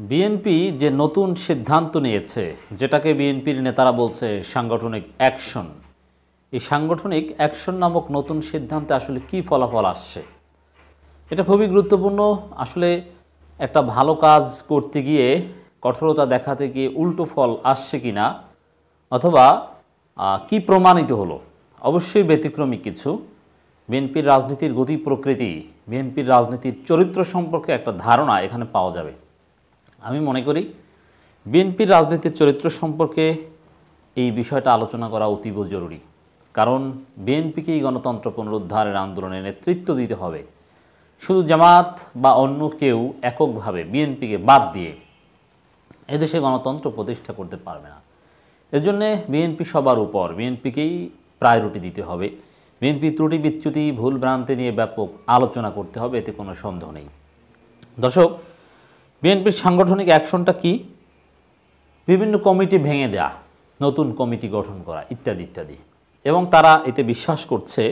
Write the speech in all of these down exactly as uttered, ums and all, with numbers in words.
BNP যে নতুন সিদ্ধান্ত নিয়েছে, যেটাকে বিএনপির নেতারা বলছে সাংগঠনিক অ্যাকশন, এই সাংগঠনিক অ্যাকশন নামক নতুন সিদ্ধান্তে আসলে কি ফলাফল আসছে এটা খুবই গুরুত্বপূর্ণ। আসলে একটা ভালো কাজ করতে গিয়ে কঠোরতা দেখাতে গিয়ে উল্টো ফল আসছে কিনা, অথবা কি প্রমাণিত হলো। অবশ্যই ব্যতিক্রমী কিছু। বিএনপির রাজনীতির গতি প্রকৃতি, বিএনপির রাজনীতির চরিত্র সম্পর্কে একটা ধারণা এখানে পাওয়া যাবে। আমি মনে করি বিএনপির রাজনীতির চরিত্র সম্পর্কে এই বিষয়টা আলোচনা করা অতীব জরুরি। কারণ বিএনপিকেই গণতন্ত্র পুনরুদ্ধারের আন্দোলনে নেতৃত্ব দিতে হবে। শুধু জামাত বা অন্য কেউ এককভাবে বিএনপিকে বাদ দিয়ে এদেশে গণতন্ত্র প্রতিষ্ঠা করতে পারবে না। এজন্যে বিএনপি সবার উপর, বিএনপিকেই প্রায়োরিটি দিতে হবে। বিএনপি ত্রুটি বিচ্যুতি ভুল ভ্রান্তি নিয়ে ব্যাপক আলোচনা করতে হবে, এতে কোনো সন্দেহ নেই। দর্শক, বিএনপির সাংগঠনিক অ্যাকশনটা কি? বিভিন্ন কমিটি ভেঙে দেয়া, নতুন কমিটি গঠন করা, ইত্যাদি ইত্যাদি। এবং তারা এতে বিশ্বাস করছে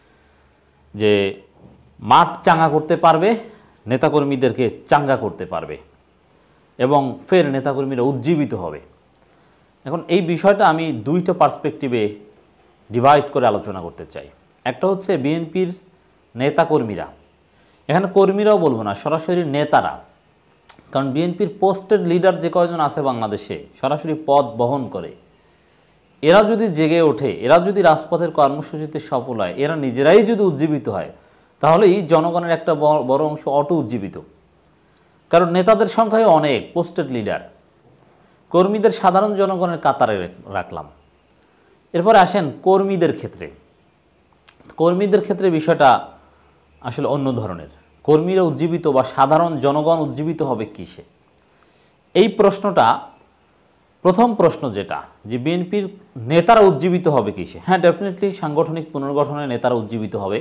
যে মাঠ চাঙ্গা করতে পারবে, নেতাকর্মীদেরকে চাঙ্গা করতে পারবে এবং ফের নেতাকর্মীরা উজ্জীবিত হবে। এখন এই বিষয়টা আমি দুইটা পার্সপেক্টিভে ডিভাইড করে আলোচনা করতে চাই। একটা হচ্ছে বিএনপির নেতাকর্মীরা, এখানে কর্মীরাও বলবো না, সরাসরি নেতারা। কারণ বিএনপির পোস্টেড লিডার যে কয়জন আছে বাংলাদেশে, সরাসরি পদ বহন করে, এরা যদি জেগে ওঠে, এরা যদি রাজপথের কর্মসূচিতে সফল হয়, এরা নিজেরাই যদি উজ্জীবিত হয়, তাহলেই জনগণের একটা বড় অংশ অটো উজ্জীবিত। কারণ নেতাদের সংখ্যায় অনেক, পোস্টেড লিডার, কর্মীদের সাধারণ জনগণের কাতারে রাখলাম। এরপরে আসেন কর্মীদের ক্ষেত্রে। কর্মীদের ক্ষেত্রে বিষয়টা আসলে অন্য ধরনের। কর্মীরা উজ্জীবিত বা সাধারণ জনগণ উজ্জীবিত হবে কিসে? এই প্রশ্নটা, প্রথম প্রশ্ন যেটা, যে বিএনপির নেতারা উজ্জীবিত হবে কিসে? হ্যাঁ, ডেফিনেটলি সাংগঠনিক পুনর্গঠনে নেতারা উজ্জীবিত হবে,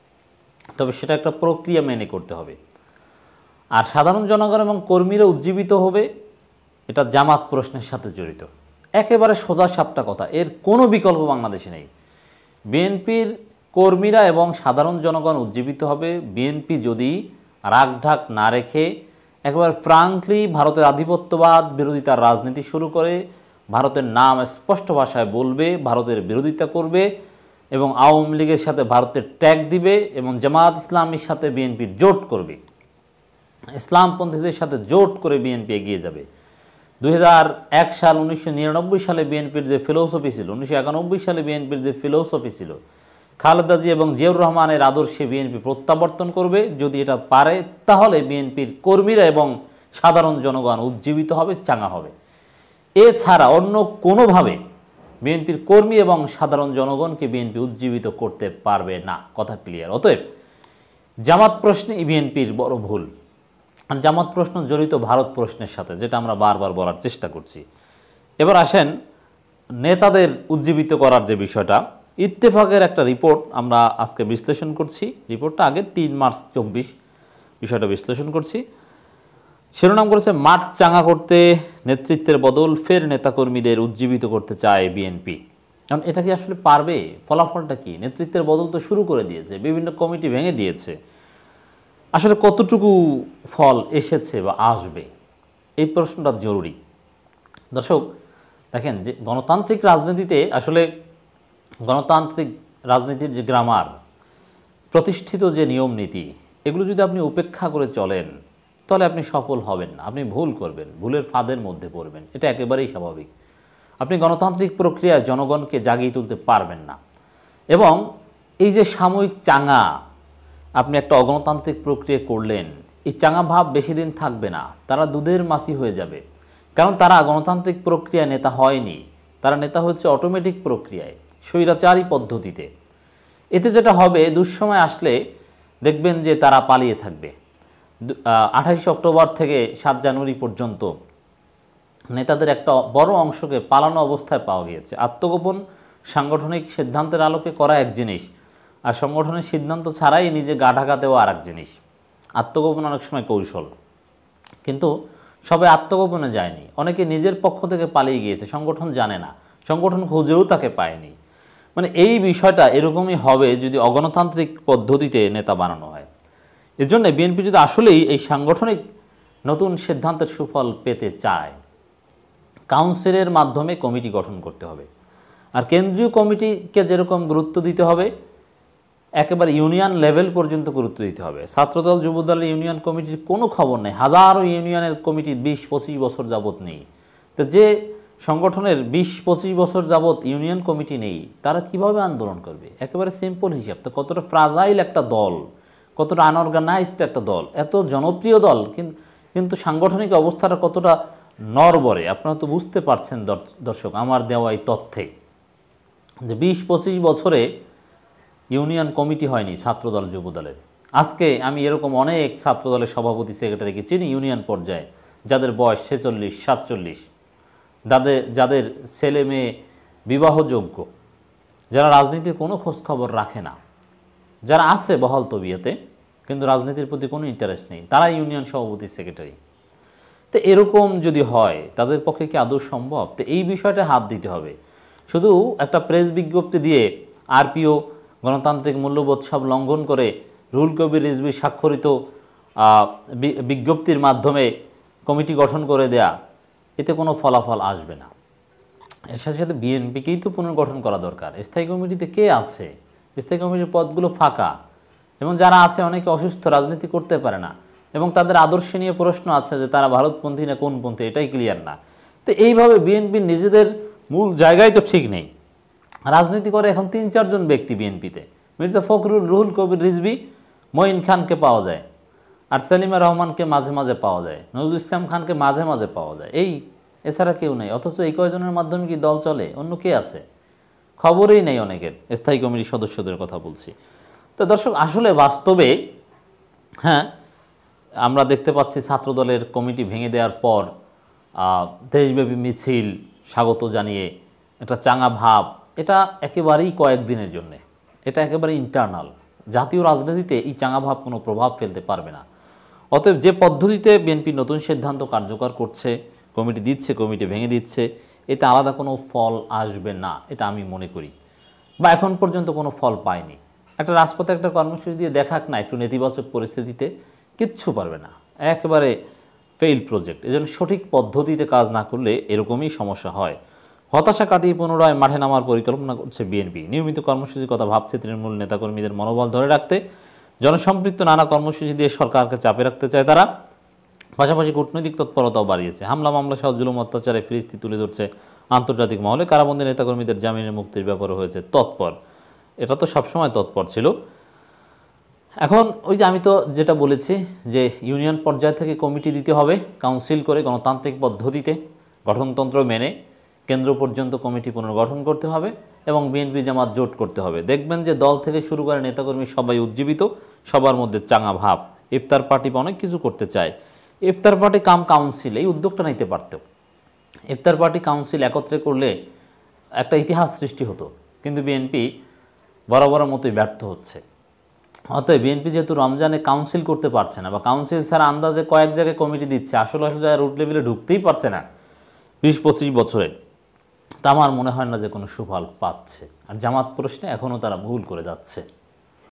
তবে সেটা একটা প্রক্রিয়া মেনে করতে হবে। আর সাধারণ জনগণ এবং কর্মীরা উজ্জীবিত হবে, এটা জামাত প্রশ্নের সাথে জড়িত। একেবারে সোজা সাপটা কথা, এর কোনো বিকল্প বাংলাদেশে নেই। বিএনপির কর্মীরা এবং সাধারণ জনগণ উজ্জীবিত হবে বিএনপি যদি রাগঢাক না রেখে একবার ফ্রাঙ্কলি ভারতের আধিপত্যবাদ বিরোধিতার রাজনীতি শুরু করে, ভারতের নাম স্পষ্ট ভাষায় বলবে, ভারতের বিরোধিতা করবে এবং আওয়ামী লীগের সাথে ভারতের ট্যাগ দিবে এবং জামাত ইসলামীর সাথে বিএনপির জোট করবে, ইসলামপন্থীদের সাথে জোট করে বিএনপি এগিয়ে যাবে। দুই হাজার এক সাল উনিশশো নিরানব্বই সালে বিএনপির যে ফিলোসফি ছিল, উনিশশো একানব্বই সালে বিএনপির যে ফিলোসফি ছিল, খালেদা জিয়া এবং জিয়াউর রহমানের আদর্শে বিএনপি প্রত্যাবর্তন করবে। যদি এটা পারে, তাহলে বিএনপির কর্মীরা এবং সাধারণ জনগণ উজ্জীবিত হবে, চাঙ্গা হবে। এছাড়া অন্য কোনোভাবে বিএনপির কর্মী এবং সাধারণ জনগণকে বিএনপি উজ্জীবিত করতে পারবে না। কথা ক্লিয়ার। অতএব জামাত প্রশ্নে বিএনপির বড় ভুল। আর জামাত প্রশ্ন জড়িত ভারত প্রশ্নের সাথে, যেটা আমরা বারবার বলার চেষ্টা করছি। এবার আসেন নেতাদের উজ্জীবিত করার যে বিষয়টা। ইত্তেফাকের একটা রিপোর্ট আমরা আজকে বিশ্লেষণ করছি। রিপোর্টটা আগে তিন মার্চ চব্বিশ, বিষয়টা বিশ্লেষণ করছি। শিরোনাম করেছে মাঠ চাঙ্গা করতে নেতৃত্বের বদল, ফের নেতাকর্মীদের উজ্জীবিত করতে চায় বিএনপি। কারণ এটা কি আসলে পারবে? ফলাফলটা কি? নেতৃত্বের বদল তো শুরু করে দিয়েছে, বিভিন্ন কমিটি ভেঙে দিয়েছে। আসলে কতটুকু ফল এসেছে বা আসবে, এই প্রশ্নটা জরুরি। দর্শক দেখেন, যে গণতান্ত্রিক রাজনীতিতে আসলে গণতান্ত্রিক রাজনীতির যে গ্রামার, প্রতিষ্ঠিত যে নিয়ম নীতি, এগুলো যদি আপনি উপেক্ষা করে চলেন, তাহলে আপনি সফল হবেন না। আপনি ভুল করবেন, ভুলের ফাঁদের মধ্যে পড়বেন, এটা একেবারেই স্বাভাবিক। আপনি গণতান্ত্রিক প্রক্রিয়ায় জনগণকে জাগিয়ে তুলতে পারবেন না। এবং এই যে সাময়িক চাঙ্গা আপনি একটা অগণতান্ত্রিক প্রক্রিয়া করলেন, এই চাঙ্গা ভাব বেশি দিন থাকবে না। তারা দুধের মাছি হয়ে যাবে। কারণ তারা গণতান্ত্রিক প্রক্রিয়ায় নেতা হয়নি, তারা নেতা হচ্ছে অটোমেটিক প্রক্রিয়ায়, স্বৈরাচারী পদ্ধতিতে। এতে যেটা হবে, দুঃসময় আসলে দেখবেন যে তারা পালিয়ে থাকবে। আঠাইশে অক্টোবর থেকে সাত জানুয়ারি পর্যন্ত নেতাদের একটা বড় অংশকে পালানো অবস্থায় পাওয়া গিয়েছে। আত্মগোপন সাংগঠনিক সিদ্ধান্তের আলোকে করা এক জিনিস, আর সংগঠনের সিদ্ধান্ত ছাড়াই নিজে গা ঢাকা দেওয়া আর এক জিনিস। আত্মগোপন অনেক সময় কৌশল, কিন্তু সবাই আত্মগোপনে যায়নি। অনেকে নিজের পক্ষ থেকে পালিয়ে গিয়েছে, সংগঠন জানে না, সংগঠন খুঁজেও তাকে পায়নি। মানে এই বিষয়টা এরকমই হবে যদি অগণতান্ত্রিক পদ্ধতিতে নেতা বানানো হয়। এর জন্য বিএনপি যদি আসলেই এই সাংগঠনিক নতুন সিদ্ধান্তের সুফল পেতে চায়, কাউন্সিলের মাধ্যমে কমিটি গঠন করতে হবে। আর কেন্দ্রীয় কমিটিকে যেরকম গুরুত্ব দিতে হবে, একেবারে ইউনিয়ন লেভেল পর্যন্ত গুরুত্ব দিতে হবে। ছাত্রদল যুবদলের ইউনিয়ন কমিটির কোনো খবর নেই, হাজারো ইউনিয়নের কমিটি বিশ পঁচিশ বছর যাবৎ নেই। তো যে সংগঠনের বিশ পঁচিশ বছর যাবৎ ইউনিয়ন কমিটি নেই, তারা কিভাবে আন্দোলন করবে? একেবারে সিম্পল হিসাব। তো কতটা ফ্রাজাইল একটা দল, কতটা আনঅর্গানাইজড একটা দল, এত জনপ্রিয় দল, কিন্তু সাংগঠনিক অবস্থাটা কতটা নড়বড়ে আপনারা তো বুঝতে পারছেন দর্শক আমার দেওয়া এই তথ্যে, যে বিশ পঁচিশ বছরে ইউনিয়ন কমিটি হয়নি ছাত্রদল যুবদলের। আজকে আমি এরকম অনেক ছাত্রদলের সভাপতি সেক্রেটারিকে চিনি ইউনিয়ন পর্যায়ে, যাদের বয়স ছেচল্লিশ সাতচল্লিশ, যাদের যাদের ছেলে মেয়ে বিবাহযোগ্য, যারা রাজনীতির কোনো খোঁজখবর রাখে না, যারা আছে বহাল তবিয়তে কিন্তু রাজনীতির প্রতি কোনো ইন্টারেস্ট নেই, তারা ইউনিয়ন সভাপতি সেক্রেটারি। তো এরকম যদি হয় তাদের পক্ষে কি আদৌ সম্ভব? তো এই বিষয়টা হাত দিতে হবে। শুধু একটা প্রেস বিজ্ঞপ্তি দিয়ে আরপিও গণতান্ত্রিক মূল্যবোধ সব লঙ্ঘন করে রুহুল কবির রিজভী স্বাক্ষরিত বিজ্ঞপ্তির মাধ্যমে কমিটি গঠন করে দেয়া, এতে কোনো ফলাফল আসবে না। এর সাথে সাথে বিএনপিকেই তো পুনর্গঠন করা দরকার। স্থায়ী কমিটিতে কে আছে? স্থায়ী কমিটির পদগুলো ফাঁকা, এবং যারা আছে অনেকে অসুস্থ, রাজনীতি করতে পারে না, এবং তাদের আদর্শ নিয়ে প্রশ্ন আছে যে তারা ভারতপন্থী না কোনপন্থী, এটাই ক্লিয়ার না। তো এইভাবে বিএনপির নিজেদের মূল জায়গায় তো ঠিক নেই। রাজনীতি করে এখন তিন চারজন ব্যক্তি বিএনপিতে, মির্জা ফখরুল, রুহুল কবির রিজভী, মঈন খানকে পাওয়া যায়, আর সেলিমা রহমানকে মাঝে মাঝে পাওয়া যায়, নজরুল ইসলাম খানকে মাঝে মাঝে পাওয়া যায়, এই এছাড়া কেউ নেই। অথচ এই কয়জনের মাধ্যমে কি দল চলে? অন্য কে আছে? খবরই নেই অনেকের, স্থায়ী কমিটির সদস্যদের কথা বলছি। তো দর্শক আসলে বাস্তবে হ্যাঁ আমরা দেখতে পাচ্ছি ছাত্রদলের কমিটি ভেঙে দেওয়ার পর দেশব্যাপী মিছিল, স্বাগত জানিয়ে একটা চাঙা ভাব, এটা একেবারেই কয়েকদিনের জন্যে, এটা একেবারে ইন্টারনাল। জাতীয় রাজনীতিতে এই চাঙা ভাব কোনো প্রভাব ফেলতে পারবে না। অতএব যে পদ্ধতিতে বিএনপি নতুন সিদ্ধান্ত কার্যকর করছে, কমিটি দিচ্ছে, কমিটি ভেঙে দিচ্ছে, এতে আলাদা কোনো ফল আসবে না, এটা আমি মনে করি, বা এখন পর্যন্ত কোনো ফল পায়নি। একটা রাজপথে একটা কর্মসূচি দিয়ে দেখাক না একটু নেতিবাচক পরিস্থিতিতে, কিচ্ছু পারবে না, একেবারে ফেইল প্রজেক্ট। এজন্য সঠিক পদ্ধতিতে কাজ না করলে এরকমই সমস্যা হয়। হতাশা কাটিয়ে পুনরায় মাঠে নামার পরিকল্পনা করছে বিএনপি। নিয়মিত কর্মসূচির কথা ভাবছে তৃণমূল নেতাকর্মীদের মনোবল ধরে রাখতে জনসম্পৃক্ত নানা কর্মসূচি দিয়ে সরকারকে চাপে রাখতে চায় তারা। পাশাপাশি কূটনৈতিক তৎপরতাও বাড়িয়েছে। হামলা মামলা সহ জুলুম অত্যাচারে ফিরিস্তি তুলে ধরছে আন্তর্জাতিক মহলে। কারাবন্দী নেতাকর্মীদের জামিনের মুক্তির ব্যাপারে হয়েছে তৎপর। এটা তো সবসময় তৎপর ছিল। এখন ওই যে আমি তো যেটা বলেছি যে ইউনিয়ন পর্যায় থেকে কমিটি দিতে হবে, কাউন্সিল করে গণতান্ত্রিক পদ্ধতিতে গঠনতন্ত্র মেনে কেন্দ্র পর্যন্ত কমিটি পুনর্গঠন করতে হবে, এবং বিএনপি জামাত জোট করতে হবে। দেখবেন যে দল থেকে শুরু করে নেতাকর্মী সবাই উজ্জীবিত, সবার মধ্যে চাঙা ভাব। ইফতার পার্টি অনেক কিছু করতে চায়, ইফতার পার্টি কাম কাউন্সিল এই উদ্যোগটা নিতে পারত। ইফতার পার্টি কাউন্সিল একত্রে করলে একটা ইতিহাস সৃষ্টি হতো, কিন্তু বিএনপি বরাবরের মতোই ব্যর্থ হচ্ছে। অতএব বিএনপি যেহেতু রমজানে কাউন্সিল করতে পারছে না, বা কাউন্সিল ছাড়া আন্দাজে কয়েক জায়গায় কমিটি দিচ্ছে, আসলে আসলে জায়গায় রুট লেভেলে ঢুকতেই পারছে না বিশ পঁচিশ বছরে, তা আমার মনে হয় না যে কোনো সুফল পাচ্ছে। আর জামাত প্রশ্নে এখনও তারা ভুল করে যাচ্ছে।